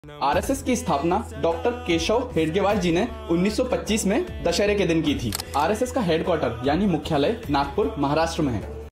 RSS की स्थापना doctor Keshav Hedgewar जी ने 1925 में दशहरे के दिन की थी। आरएसएस का हेडक्वार्टर यानी मुख्यालय नागपुर, महाराष्ट्र में है।